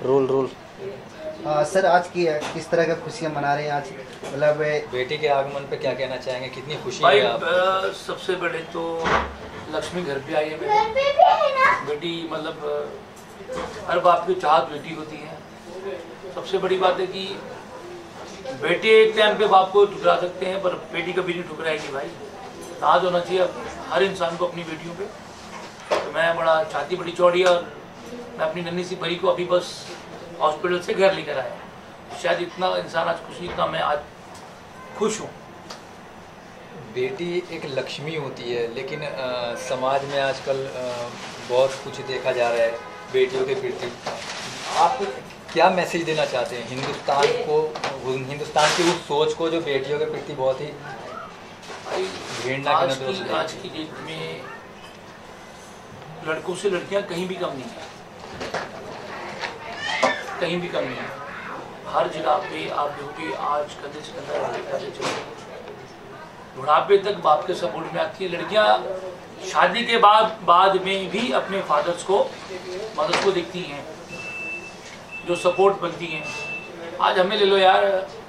Rule sir आज की किस तरह का खुशियाँ मना रहे हैं आज, मतलब बेटी के आगमन पे क्या कहना चाहेंगे, कितनी खुशी भाई है आप? सबसे बड़े तो लक्ष्मी घर पे आई है बेटी, मतलब हर बाप की चाहत बेटी होती है। सबसे बड़ी बात है कि बेटे एक टाइम पे बाप को ठुकरा सकते हैं पर बेटी कभी नहीं ठुकराएगी भाई। नाज होना चाहिए हर इंसान को अपनी बेटियों पे। तो मैं बड़ा छाती बड़ी चौड़ी है और मैं अपनी नन्ही सी परी को अभी बस हॉस्पिटल से घर लेकर आया। शायद इतना इंसान आज खुश नहीं, इतना मैं आज खुश हूँ। बेटी एक लक्ष्मी होती है, लेकिन समाज में आजकल बहुत कुछ देखा जा रहा है बेटियों के प्रति। आप क्या मैसेज देना चाहते हैं हिंदुस्तान को, हिंदुस्तान की उस सोच को जो बेटियों के प्रति बहुत ही घृणा के नजरों से? आज की डेट में लड़कों से लड़कियां कहीं भी कम नहीं है, कहीं भी कम नहीं है। हर जगह पे आप देखोगे आज कंधे से कंधा चल बुढ़ापे तक बाप के सपोर्ट में आती है लड़कियां। शादी के बाद में भी अपने फादर्स को मदर्स को देखती हैं, जो सपोर्ट बनती हैं। आज हमें ले लो यार,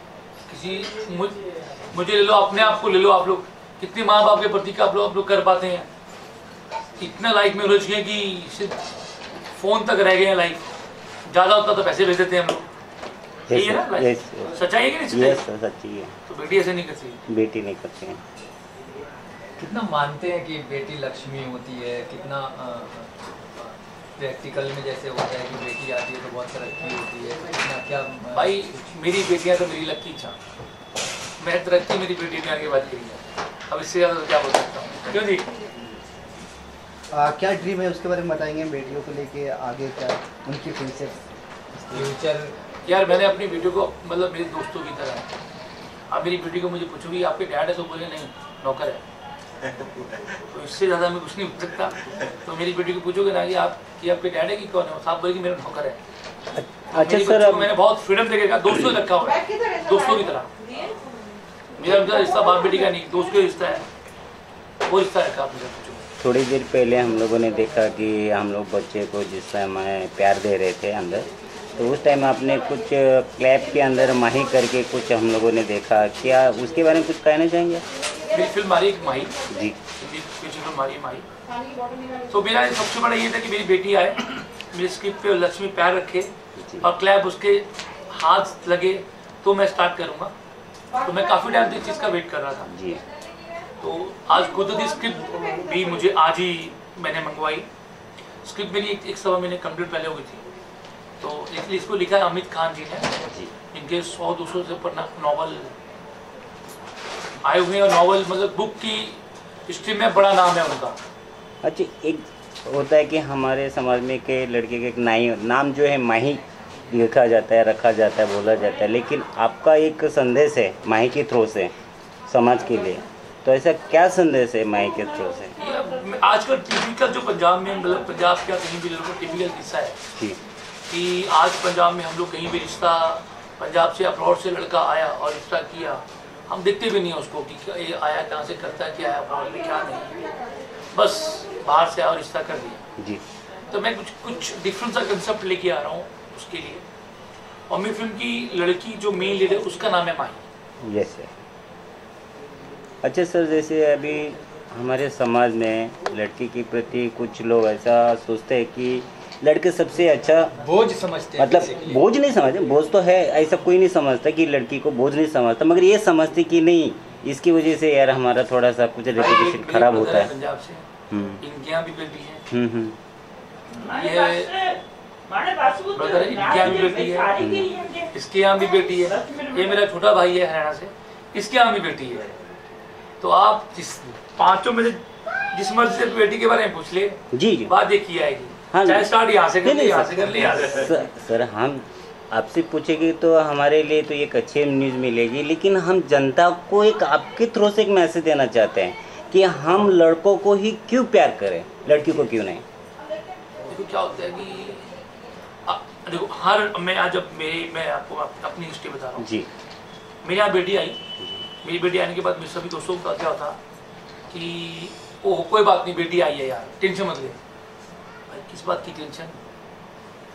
मुझे ले लो, अपने आप को ले लो। आप लोग कितने माँ बाप के प्रति आप लोग कर पाते हैं? इतना लाइफ में उलझ गए कि सिर्फ फोन तक रह गए हैं। लाइफ ज़्यादा होता तो पैसे भेज देते हैं हम लोग। यही है ना, सच्चाई है कि नहीं? सच्ची है। तो बेटी ऐसे नहीं करती, बेटी नहीं करती है। कितना मानते हैं कि बेटी लक्ष्मी होती है, कितना प्रैक्टिकल में जैसे होता है कि बेटी आती है तो बहुत तरक्की होती है, कितना क्या? भाई मेरी बेटियां तो मेरी लकी चाह, मैं तरक्की मेरी बेटी ने आगे बात करी है। अब इससे ज़्यादा तो क्या बोल सकता हूँ, क्यों जी? क्या ड्रीम है उसके बारे में बताएंगे, बेटियों को लेके आगे क्या उनकी फ्यूचर? यार मैंने अपनी बेटी को मतलब मेरे दोस्तों की तरह, अब मेरी बेटी को मुझे पूछोगी आपके डैड है तो बोले नहीं नौकर है। तो इससे ज़्यादा मैं कुछ नहीं पूछ सकता। तो मेरी बेटी को पूछोगे ना कि आपके डैड है कि कौन है, साहब बोलेगी मेरा नौकर है। अच्छा सर, मैंने बहुत फ्रीडम देकर दोस्तों रखा हुआ, दोस्तों की तरह। मेरा रिश्ता बाप बेटी का नहीं, दोस्त का रिश्ता है, वो रिश्ता रखा आपने। थोड़ी देर पहले हम लोगों ने देखा कि हम लोग बच्चे को जिस समय प्यार दे रहे थे अंदर, तो उस टाइम आपने कुछ क्लैप के अंदर माही करके कुछ हम लोगों ने देखा, क्या उसके बारे में कुछ कहना चाहेंगे? मेरी फिल्म मारी एक माही जी, फिल्म मारी माही। तो मेरा सबसे बड़ा ये था कि मेरी बेटी आए, मेरी स्क्रिप्ट पे लक्ष्मी पैर रखे और क्लैप उसके हाथ लगे तो मैं स्टार्ट करूँगा। तो मैं काफ़ी टाइम से इस चीज़ का वेट कर रहा था जी। तो आज खुद की स्क्रिप्ट भी मुझे आज ही मैंने मंगवाई। स्क्रिप्ट मेरी एक सवा महीने कंप्लीट पहले हो गई थी। तो इसलिए इसको लिखा है अमित खान जी ने। इनके 100-200 से ऊपर नॉवल आए हुए हैं और नॉवल मतलब बुक की हिस्ट्री में बड़ा नाम है उनका। अच्छा, एक होता है कि हमारे समाज में के लड़के के एक नाम जो है माही लिखा जाता है, रखा जाता है, बोला जाता है, लेकिन आपका एक संदेश है माही के थ्रू से समाज के लिए, तो ऐसा क्या संदेश है माही के थ्रू से? आजकल टिपिकल जो पंजाब में, मतलब पंजाब क्या कहीं भी लोगों को टिपिकल किस्सा है कि आज पंजाब में हम लोग कहीं भी रिश्ता, पंजाब से अब्रॉड से लड़का आया और रिश्ता किया, हम देखते भी नहीं है उसको कि ये आया कहाँ से, करता क्या है, अब्रॉड में क्या नहीं, बस बाहर से आया और रिश्ता कर दिया जी। तो मैं कुछ डिफरेंट सा कंसेप्ट लेके आ रहा हूँ उसके लिए। और मेरी फिल्म की लड़की जो मेन लीड है उसका नाम है माही। Yes sir. अच्छा सर, जैसे अभी हमारे समाज में लड़की के प्रति कुछ लोग ऐसा सोचते हैं कि लड़के सबसे अच्छा बोझ समझते हैं, मतलब बोझ नहीं समझते, बोझ तो है, ऐसा कोई नहीं समझता कि लड़की को बोझ नहीं समझता, मगर ये समझते कि नहीं इसकी वजह से यार हमारा थोड़ा सा कुछ रेपुटेशन खराब होता है। पंजाब से इनके यहाँ भी बेटी है, ब्रदर है, इनके यहाँ भी बेटी है, इसके यहाँ भी बेटी है, ये मेरा छोटा भाई है हरियाणा से, इसके यहाँ भी बेटी है। तो आप जिस पांचों में से जिस मर्जी से बेटी के बारे में पूछ ले जी बात देखी आएगी। हाँ, चाहे स्टार्ट यहाँ से कर ले, यहाँ से कर ले, यहाँ से। सर हम आपसे पूछेंगे तो हमारे लिए तो एक अच्छी न्यूज़ मिलेगी, लेकिन हम जनता को एक आपके थ्रू से एक मैसेज देना चाहते हैं कि हम लड़कों को ही क्यों प्यार करें, लड़की को क्यों नहीं? देखो क्या होता है कि देखो मैं आज मैं आपको अपनी हिस्ट्री बता रहा हूँ जी। मेरी यहाँ बेटी आई, मेरी बेटी आने के बाद मेरे सभी दोस्तों का क्या होता कि ओह कोई बात नहीं बेटी आई है यार, टेंशन मत ले। भाई किस बात की टेंशन?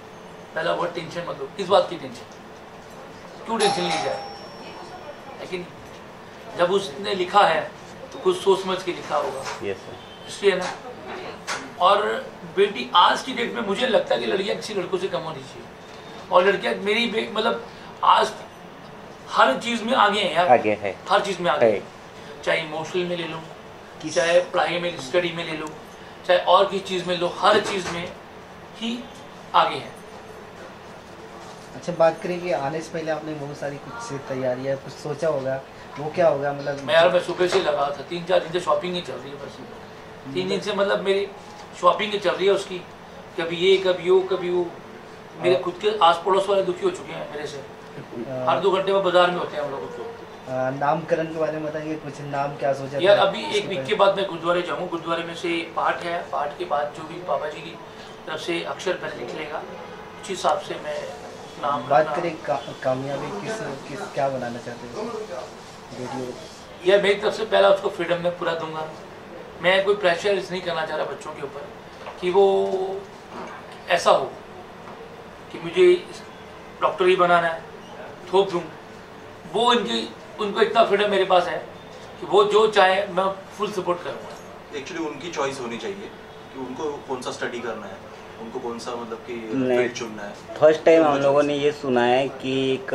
पहला वर्ड टेंशन मत लो। किस बात की टेंशन, क्यों टेंशन ली जाए? लेकिन जब उसने लिखा है तो कुछ सोच समझ के लिखा होगा, यस सर, इसलिए ना। और बेटी आज की डेट में मुझे लगता है कि लड़कियां किसी लड़कों से कम होनी चाहिए, और लड़कियां मेरी मतलब आज हर चीज में आगे हैं यार, आगे है, हर चीज में आगे है। है। चाहे इमोशनल में ले लो, चाहे पढ़ाई में स्टडी में ले लो, चाहे और किसी चीज में लो, हर चीज में ही आगे है। अच्छा, बात करेंगे आने से पहले आपने बहुत सारी कुछ तैयारियां कुछ सोचा होगा, वो क्या होगा? मतलब मैं सुबह से लगा था, 3-4 दिन से शॉपिंग ही चल रही है बस। 3 दिन से मतलब मेरी शॉपिंग ही चल रही है उसकी, कभी ये कभी वो। मेरे खुद के आस पड़ोस वाले दुखी हो चुके हैं मेरे से। हर 2 घंटे में बाजार में होते हैं हम लोग। नामकरण के बारे में बताएंगे, कुछ नाम क्या सोचा यार? था? अभी 1 वीक के बाद मैं गुरुद्वारे जाऊँगा। गुरुद्वारे में से पाठ है, पाठ के बाद जो भी बाबा जी की तरफ से अक्षर पहले लिख लेगा, उस हिसाब से मैं नाम। बात करें कामयाबी किस क्या बनाना चाहते हो वीडियो? यार मेरी तरफ से पहला उसको फ्रीडम में पूरा दूंगा। मैं कोई प्रेशर नहीं करना चाह रहा बच्चों के ऊपर कि वो ऐसा हो कि मुझे डॉक्टर ही बनाना है, थोप दूँ। वो उनको इतना फ्रीडम मेरे पास है कि वो जो चाहे मैं फुल सपोर्ट करूँगा। एक्चुअली उनकी चॉइस होनी चाहिए कि उनको कौन सा स्टडी करना है, उनको कौन सा मतलब कि फील्ड चुनना है। फर्स्ट टाइम हम लोगों ने ये सुना है कि एक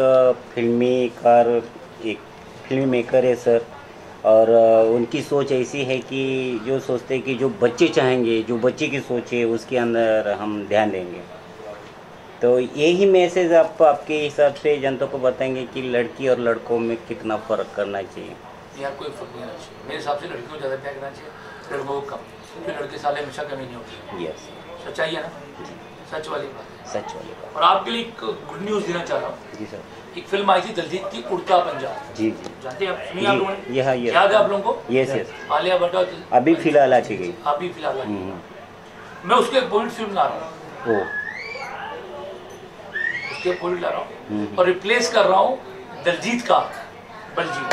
फिल्मी मेकर है सर, और उनकी सोच ऐसी है कि जो सोचते हैं कि जो बच्चे चाहेंगे, जो बच्चे की सोच है उसके अंदर हम ध्यान देंगे। तो यही मैसेज आप आपके हिसाब से जनता को बताएंगे कि लड़की और लड़कों में कितना फ़र्क करना चाहिए? यार कोई फर्क नहीं होना चाहिए मेरे हिसाब से। लड़कियों को ज़्यादा प्यार करना चाहिए, लड़कों को कम, क्योंकि लड़के साले हमेशा कमी नहीं होती। यस, सच्चाई है ना, सच वाली बात है। सच वाली बात। और आपके लिए एक गुड न्यूज़ देना चाह रहा हूँ। जी सर। एक फिल्म आई थी दलजीत की, उड़ता पंजाब। जी जी, जानते हैं आप? सुनी आप लोगों ने? यह याद है आप लोगों को? यस यस, आलिया भट्ट अभी फिलहाल आ चुकी। अभी फिलहाल आई। मैं उसके पॉइंट फिल्म ला रहा हूँ, ओ, उसके पॉइंट ला रहा हूँ और रिप्लेस कर रहा हूँ दलजीत का बलजीत।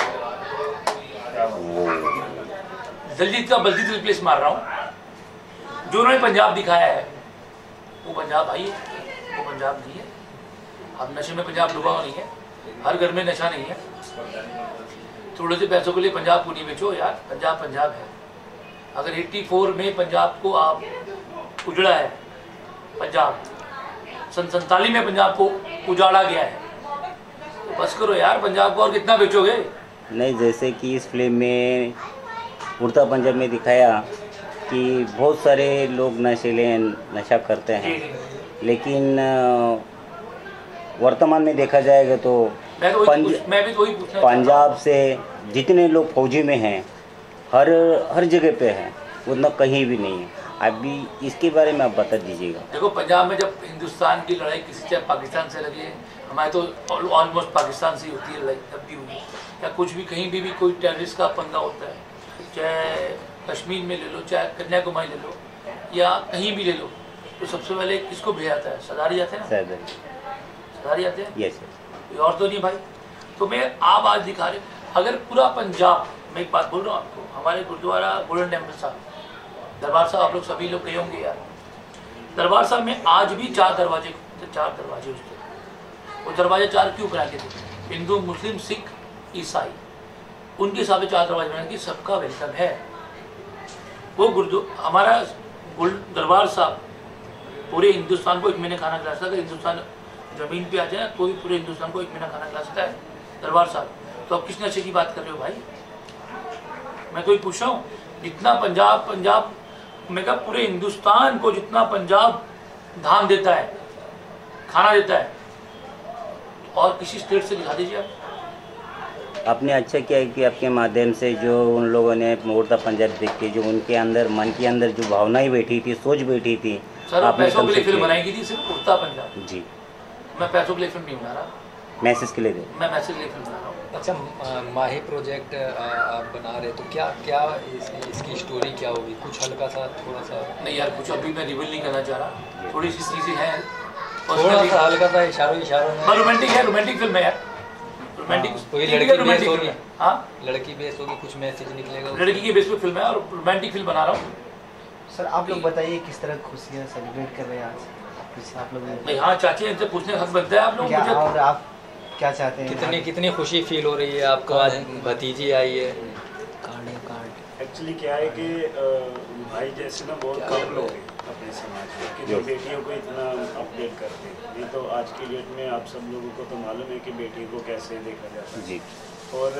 दलजीत का बलजीत रिप्लेस मार रहा हूँ। जो उन्होंने पंजाब दिखाया है वो पंजाब भाई है, वो पंजाब नहीं है। अब नशे में पंजाब डूबा नहीं है, हर घर में नशा नहीं है। थोड़े से पैसों के लिए पंजाब को नहीं बेचो यार, पंजाब पंजाब है। अगर 84 में पंजाब को आप उजड़ा है, पंजाब सन 47 में पंजाब को उजाड़ा गया है, तो बस करो यार, पंजाब को और कितना बेचोगे? नहीं, जैसे कि इस फिल्म में उड़ता पंजाब में दिखाया कि बहुत सारे लोग नशा करते हैं, लेकिन वर्तमान में देखा जाएगा तो मैं भी वही पूछना पंजाब से जितने लोग फौजी में हैं हर जगह पे हैं, उतना कहीं भी नहीं है। अभी इसके बारे में आप बता दीजिएगा। देखो, पंजाब में जब हिंदुस्तान की लड़ाई किसी चाहे पाकिस्तान से लगे, हमारे तो ऑलमोस्ट पाकिस्तान से ही होती है लड़ाई, तब भी हुई, या कुछ भी कहीं भी कोई टेररिस्ट का पंगा होता है, चाहे कश्मीर में ले लो, चाहे कन्याकुमारी ले लो, या कहीं भी ले लो, तो सबसे पहले किसको भेजा जाता है? सरदारी जाते हैं ना, सरदारी जाते हैं। यस, कोई और तो नहीं भाई। तो मैं आप आज दिखा रहे, अगर पूरा पंजाब, मैं एक बात बोल रहा हूँ आपको, हमारे गुरुद्वारा गोल्डन टेम्पल साहब, दरबार साहब, आप लोग सभी लोग गए होंगे यार, दरबार साहब में आज भी 4 दरवाजे उसके। वो दरवाजे 4 क्यों बनाए थे? हिंदू, मुस्लिम, सिख, ईसाई, उनके हिसाब से 4 दरवाजे बनाए कि सबका वेलकम है। वो हमारा दरबार साहब पूरे हिंदुस्तान को 1 महीने खाना खिला सकता है। अगर हिंदुस्तान जमीन पे आ जाए तो भी पूरे हिंदुस्तान को 1 महीना खाना खिला सकता है दरबार साहब। तो आप किस नशे की बात कर रहे हो भाई? मैं कोई पूछ रहा हूँ, जितना पंजाब मैं कहा पूरे हिंदुस्तान को जितना पंजाब धाम देता है, खाना देता है, और किसी स्टेट से दिखा दीजिए आप। आपने अच्छा किया है कि आपके माध्यम से जो उन लोगों ने उड़ता पंजाब देख के जो उनके अंदर मन के अंदर जो भावनाएं बैठी थी, सोच बैठी थी, सर पैसों के लिए फिल्म बनाई गई थी सिर्फ उड़ता पंजाब। जी, मैं पैसों के लिए फिल्म नहीं बना रहा, मैसेज के लिए दे, मैं मैसेज के लिए फिल्म बना रहा हूँ। अच्छा, माही प्रोजेक्ट आप बना रहे, तो क्या इसकी स्टोरी क्या होगी? कुछ हल्का सा, थोड़ा सा? नहीं यार, कुछ अभी मैं रिवील नहीं करना चाह रहा, थोड़ी सी चीज़ें हैं, थोड़ा सा हल्का सा इशारों में। रोमांटिक है, रोमांटिक फिल्म है यार, रोमांटिक। कोई लड़की बेस होगी? हाँ, लड़की बेस होगी, कुछ मैसेज निकलेगा? लड़की की बेस पे फिल्म है और रोमांटिक फिल्म बना रहा हूँ। सर आप लोग बताइए किस तरह खुशियाँ सेलिब्रेट कर रहे हैं आज? कुछ आप लोग नहीं, हाँ चाची, इनसे पूछने का हक बनता है आप लोग क्या, मुझे। और आप क्या चाहते हैं? कितनी कितनी खुशी फील हो रही है आपको, आज भतीजी आई है? एक्चुअली क्या है कि भाई जैसे ना बहुत कम लोग हैं अपने समाज में कि जो बेटियों को इतना अपडेट करते हैं। नहीं तो आज की डेट में आप सब लोगों को तो मालूम है कि बेटी को कैसे देखा जाता है। जी। और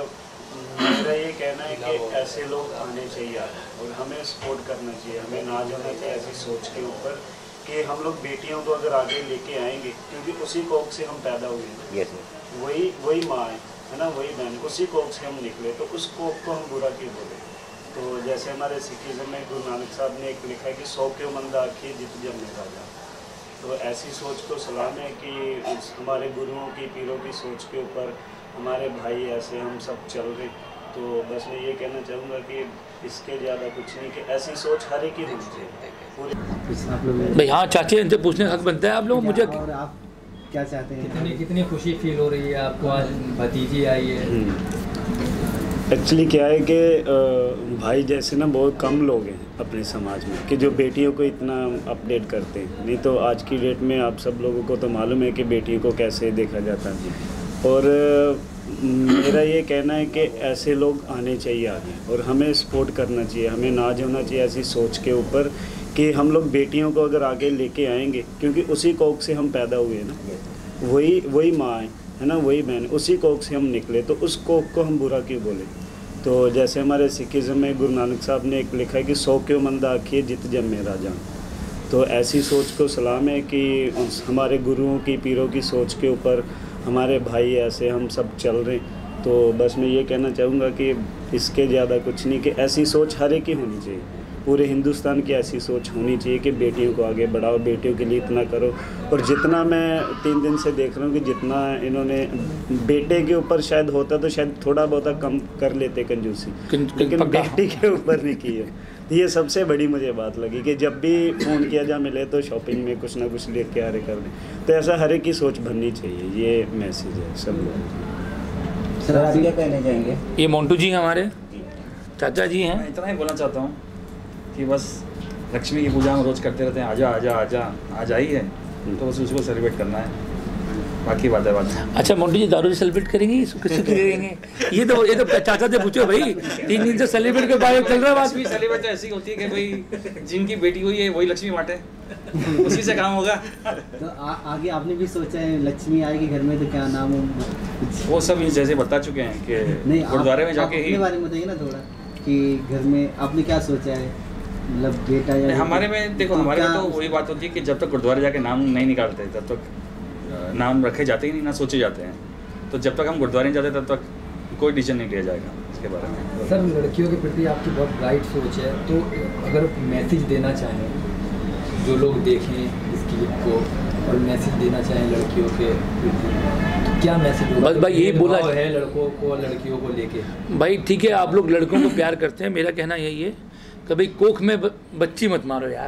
मेरा ये कहना है कि ऐसे लोग आने चाहिए और हमें सपोर्ट करना चाहिए, हमें नाज होना चाहिए ऐसी सोच के ऊपर कि हम लोग बेटियों को अगर आगे लेके आएंगे, क्योंकि उसी कोख से हम पैदा हुए हैं। यस। वही माँ है ना, वही बहन, उसी कोख से हम निकले, तो उस कोख को हम बुरा क्यों बोले। तो जैसे हमारे सिखिज्म में गुरु नानक साहब ने एक लिखा है कि 100 क्यों मंद आखिए जित जब में राजा। तो ऐसी सोच को सलाम है कि हमारे गुरुओं की, पीरों की सोच के ऊपर हमारे भाई ऐसे हम सब चल रहे। तो बस मैं ये कहना चाहूँगा कि इसके ज़्यादा कुछ नहीं, कि ऐसी सोच हर एक ही होनी चाहिए पूरे। आप लोग भाई हाँ चाची, इनसे पूछने का हक बनता है आप लोग मुझे। और आप क्या चाहते हैं? कितनी कितनी खुशी फील हो रही है आपको, आज भतीजी आई है? एक्चुअली क्या है कि भाई जैसे ना बहुत कम लोग हैं अपने समाज में कि जो बेटियों को इतना अपडेट करते हैं। नहीं तो आज की डेट में आप सब लोगों को तो मालूम है कि बेटियों को कैसे देखा जाता है। और मेरा ये कहना है कि ऐसे लोग आने चाहिए आगे और हमें सपोर्ट करना चाहिए, हमें नाज होना चाहिए ऐसी सोच के ऊपर कि हम लोग बेटियों को अगर आगे लेके आएंगे, क्योंकि उसी कोख से हम पैदा हुए ना, वही माँ है ना, वही बहन, उसी कोख से हम निकले, तो उस कोख को हम बुरा क्यों बोले। तो जैसे हमारे सिखिज्म में गुरु नानक साहब ने एक लिखा है कि 100 क्यों मंद आखिए जित जब में राजा। तो ऐसी सोच को सलाम है कि हमारे गुरुओं की, पीरों की सोच के ऊपर हमारे भाई ऐसे हम सब चल रहे। तो बस मैं ये कहना चाहूँगा कि इसके ज़्यादा कुछ नहीं, कि ऐसी सोच हर एक की होनी चाहिए, पूरे हिंदुस्तान की ऐसी सोच होनी चाहिए कि बेटियों को आगे बढ़ाओ, बेटियों के लिए इतना करो। और जितना मैं 3 दिन से देख रहा हूँ कि जितना इन्होंने बेटे के ऊपर शायद होता तो शायद थोड़ा बहुत कम कर लेते कंजूसी, लेकिन बेटी के ऊपर नहीं की है। ये सबसे बड़ी मुझे बात लगी कि जब भी फ़ोन किया जा मिले तो शॉपिंग में कुछ ना कुछ लेके आ रहे कर दें। तो ऐसा हर एक की सोच बननी चाहिए, ये मैसेज है सब लोग। सर आप क्या कहना चाहेंगे? ये मोन्टू जी हमारे चाचा जी हैं। मैं इतना ही बोलना चाहता हूँ कि बस लक्ष्मी की पूजा हम रोज़ करते रहते हैं, आजा आजा आजा, आज आई है तो बस उसको सेलिब्रेट करना है, बाकी बात है बात। अच्छा मोन्टू जी दारू से सेलिब्रेट करेंगे, किससे करेंगे? ये तो चाचा से पूछो भाई, 3 दिन से सेलिब्रेट के बारे में चल रहा है बात। लक्ष्मी सेलिब्रेट तो ऐसी होती है कि भाई जिनकी बेटी हुई है वही लक्ष्मी बांटे, उसी से काम होगा। तो आगे आपने भी सोचा है लक्ष्मी आएगी घर में तो क्या नाम हो? वो सब ये जैसे बता चुके हैं कि गुरुद्वारे में जाके ही। अपने बारे में बताइए ना थोड़ा कि घर में आपने क्या सोचा है, मतलब बेटा या हमारे में देखो, हमारे में तो वही बात होती है कि जब तक गुरुद्वारे जाके नाम नहीं निकालते तब तक नाम रखे जाते ही नहीं, ना सोचे जाते हैं। तो जब तक हम गुरुद्वारे नहीं जाते तब तक कोई डिसीजन नहीं लिया जाएगा इसके बारे में। सर लड़कियों के प्रति आपकी बहुत ब्राइट सोच है, तो अगर मैसेज देना चाहें जो लोग देखें इस क्लिप को और मैसेज देना चाहें लड़कियों के प्रति, तो क्या मैसेज होगा? बस भाई यही बोला है लड़कों को, लड़कियों को लेके। भाई ठीक है, आप लोग लड़कों को प्यार करते हैं, मेरा कहना यही है कि भाई कोख में बच्ची मत मारो यार।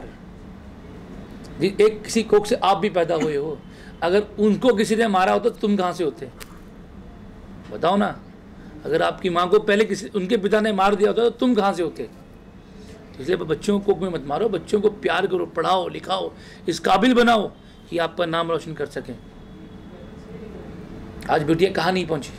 एक किसी कोख से आप भी पैदा हुए हो, अगर उनको किसी ने मारा होता तो तुम कहाँ से होते? बताओ ना। अगर आपकी माँ को पहले किसी उनके पिता ने मार दिया होता तो तुम कहाँ से होते? इसलिए बच्चों को कोख में मत मारो, बच्चों को प्यार करो, पढ़ाओ लिखाओ, इस काबिल बनाओ कि आपका नाम रोशन कर सकें। आज बेटियाँ कहाँ नहीं पहुँची,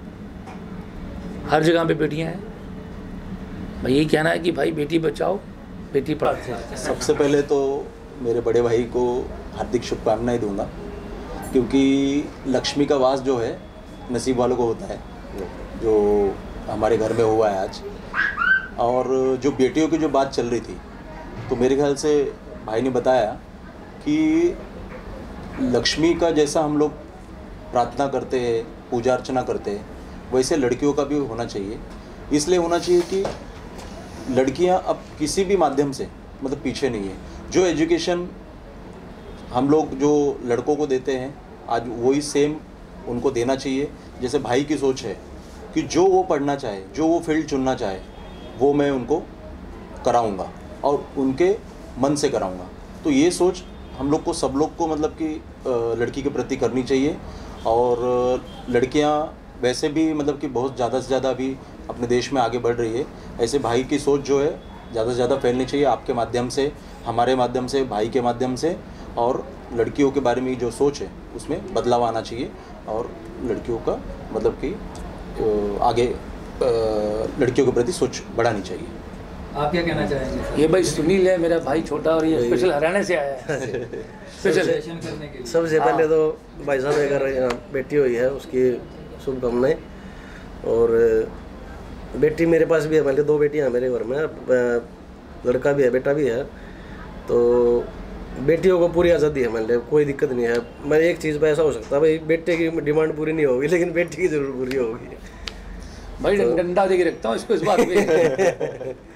हर जगह पे बेटियाँ हैं। भाई यही कहना है कि भाई बेटी बचाओ बेटी पढ़ाओ। सबसे पहले तो मेरे बड़े भाई को हार्दिक शुभकामनाएं दूंगा, क्योंकि लक्ष्मी का वास जो है नसीब वालों को होता है, जो हमारे घर में हुआ है आज। और जो बेटियों की जो बात चल रही थी, तो मेरे ख्याल से भाई ने बताया कि लक्ष्मी का जैसा हम लोग प्रार्थना करते हैं, पूजा अर्चना करते हैं, वैसे लड़कियों का भी होना चाहिए। इसलिए होना चाहिए कि लड़कियां अब किसी भी माध्यम से मतलब पीछे नहीं है। जो एजुकेशन हम लोग जो लड़कों को देते हैं आज वही सेम उनको देना चाहिए। जैसे भाई की सोच है कि जो वो पढ़ना चाहे, जो वो फील्ड चुनना चाहे, वो मैं उनको कराऊंगा और उनके मन से कराऊंगा। तो ये सोच हम लोग को, सब लोग को मतलब कि लड़की के प्रति करनी चाहिए। और लड़कियां वैसे भी मतलब कि बहुत ज़्यादा से ज़्यादा अभी अपने देश में आगे बढ़ रही है। ऐसे भाई की सोच जो है ज़्यादा से ज़्यादा फैलनी चाहिए, आपके माध्यम से, हमारे माध्यम से, भाई के माध्यम से। और लड़कियों के बारे में जो सोच है उसमें बदलाव आना चाहिए और लड़कियों का मतलब कि आगे लड़कियों के प्रति सोच बढ़ानी चाहिए। आप क्या कहना चाहेंगे? ये भाई सुनील है मेरा भाई छोटा, और ये स्पेशल हरियाणा से आया है स्पेशल सेशन करने के लिए। सबसे पहले तो भाई साहब अगर बेटी हुई है उसकी शुभकामनाएं। और बेटी मेरे पास भी है, मतलब 2 बेटियां हैं मेरे घर में, लड़का भी है बेटा भी है। तो बेटियों को पूरी आज़ादी है, मतलब कोई दिक्कत नहीं है। मैं एक चीज़ पर ऐसा हो सकता है भाई, बेटे की डिमांड पूरी नहीं होगी लेकिन बेटी की ज़रूर पूरी होगी भाई। डंडा दे के रखता हूँ इसको इस बात पे।